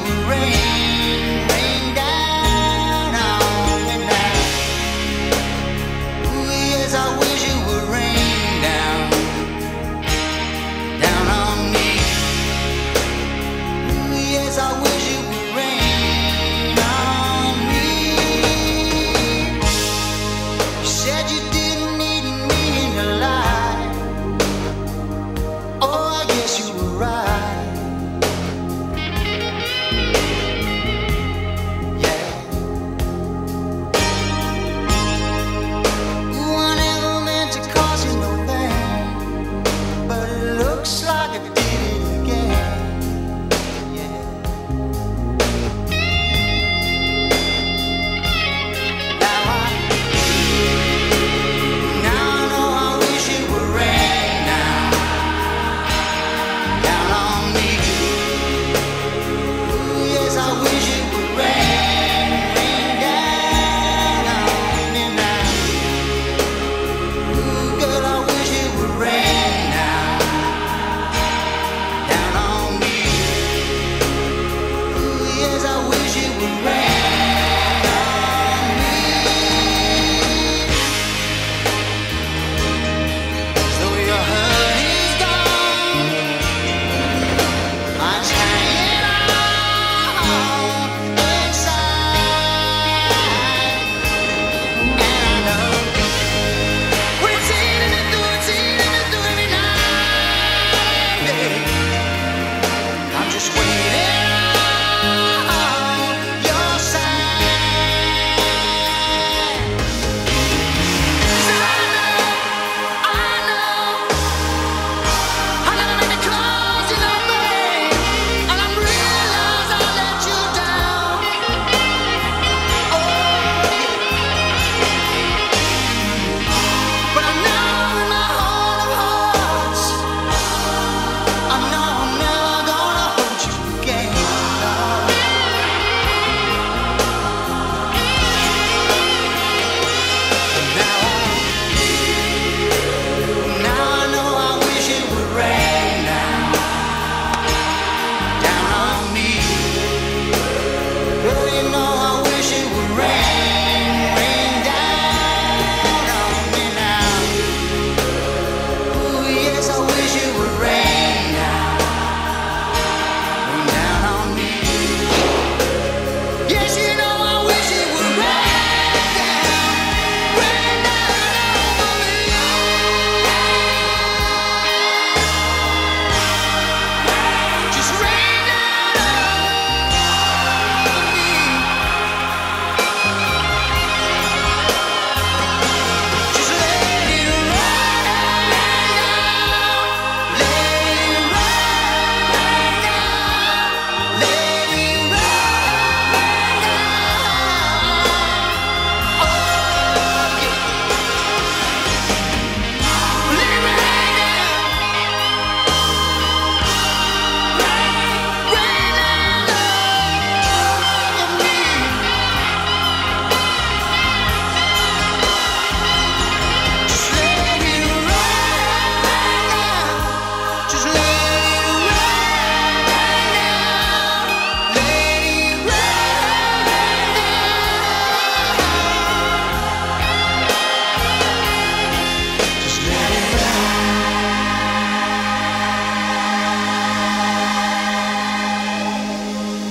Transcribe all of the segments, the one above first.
would rain down on me now. Ooh, yes, I wish it would rain down on me. Ooh, yes, I wish it would rain on me. You said you didn't need me in your life. Oh, I guess you were right. Yeah. Ooh, I never meant to cause you no pain, but it looks like I did it again. Yeah. Now I know I wish it would rain down on me. Ooh, yes, I wish it would rain down on me now. Ooh, girl, I wish it would rain down on me. Ooh, yes, I wish it would rain on me. So your hurt is gone. I'm just hanging on inside, and I know when it's eating me through every night, baby. I'm just waiting on your side. 'Cause I know I'm not gonna cause you no pain, and I realize I let you down. Oh, but I know in my heart of hearts, I know I'm never gonna hurt you again. No. Now I know I wish it would rain down on me. Girl, you know I wish it would rain down on me now. Ooh, yes, I wish it would rain down on me. Yes, you know I wish it would rain down over me. Just rain down on me. Just let it rain down, let it rain down, let it rain down. Oh, yeah. Let it rain down, rain down on me. Just let it rain down. Just let it rain down. Let it rain down. Just let it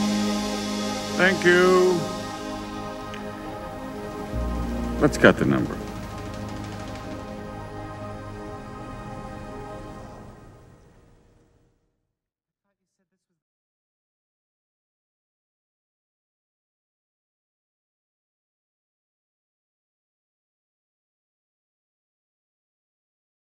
Thank you. Let's cut the number.